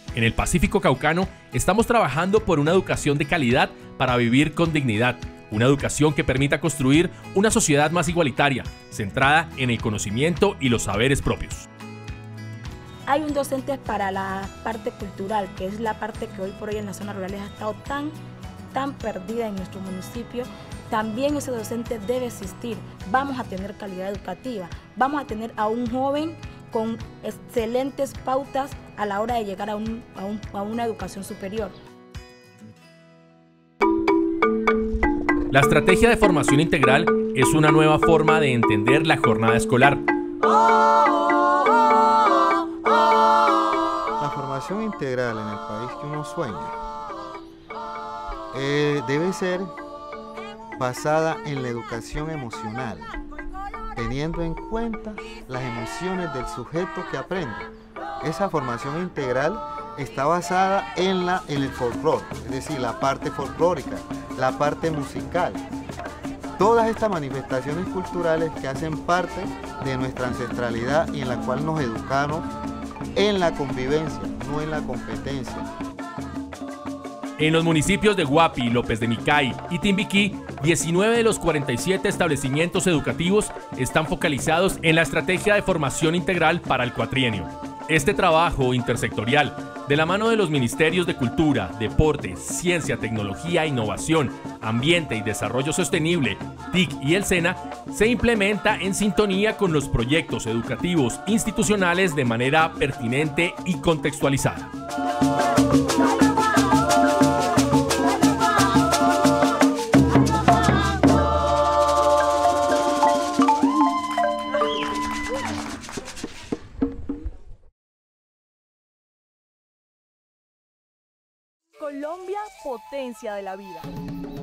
En el Pacífico Caucano estamos trabajando por una educación de calidad para vivir con dignidad, una educación que permita construir una sociedad más igualitaria, centrada en el conocimiento y los saberes propios. Hay un docente para la parte cultural, que es la parte que hoy por hoy en las zonas rurales ha estado tan perdida en nuestro municipio. También ese docente debe existir. Vamos a tener calidad educativa, vamos a tener a un joven con excelentes pautas a la hora de llegar a una educación superior. La estrategia de formación integral es una nueva forma de entender la jornada escolar. La formación integral en el país que uno sueña debe ser basada en la educación emocional, teniendo en cuenta las emociones del sujeto que aprende. Esa formación integral está basada en el folclore, es decir, la parte folclórica, la parte musical. Todas estas manifestaciones culturales que hacen parte de nuestra ancestralidad y en la cual nos educamos en la convivencia, no en la competencia. En los municipios de Guapi, López de Micay y Timbiquí, 19 de los 47 establecimientos educativos están focalizados en la estrategia de formación integral para el cuatrienio. Este trabajo intersectorial, de la mano de los Ministerios de Cultura, Deporte, Ciencia, Tecnología, Innovación, Ambiente y Desarrollo Sostenible, TIC y el SENA, se implementa en sintonía con los proyectos educativos institucionales de manera pertinente y contextualizada. Colombia, potencia de la vida.